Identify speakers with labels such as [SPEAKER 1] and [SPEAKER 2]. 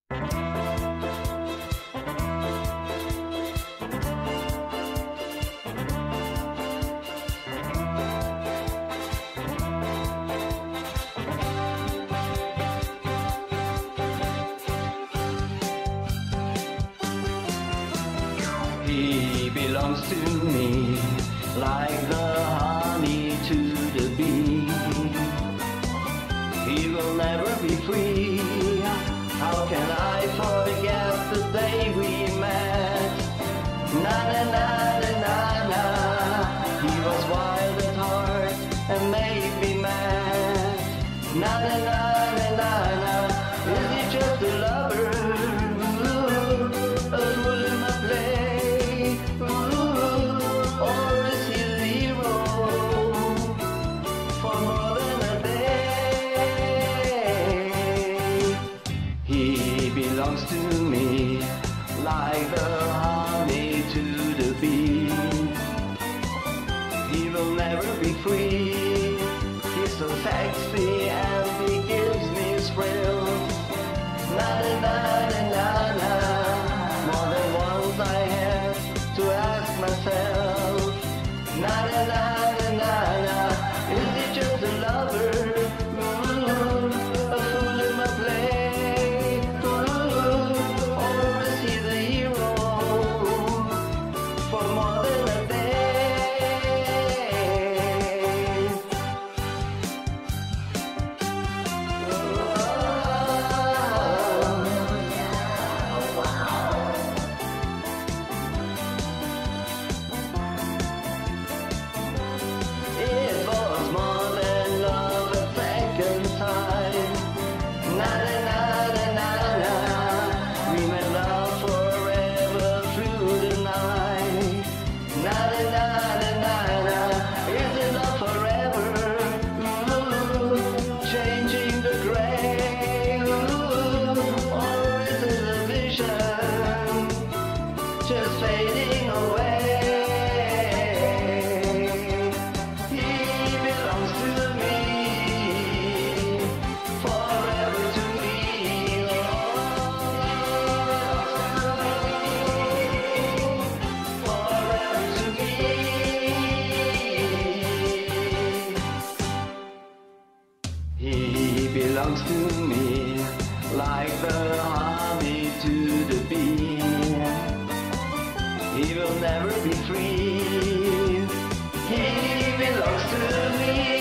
[SPEAKER 1] He belongs to me like the honey to the bee. He will never be free. How can I forget the day we met? Na na na na na na. He was wild at heart and made me mad. Na na na na na na. Is he just a lover? A fool in my play? Or is he the hero for more than a day? He belongs to me like the honey to the bee. He will never be free. He's so sexy and he gives me thrills. Na na na na na na. More than once I had to ask myself, na na na na na na. Is he just a lover? A fool in my play? Or is he the hero for more than a day? It was more than love at second sight. Na na na na na na. We made love forever through the night. Na na na na na na. Is it love forever? Changing the gray. Or is it a vision just fading away? He belongs to me, forever to me. Forever to me. He belongs to me like the honey to the bee. He will never be free. He belongs to me.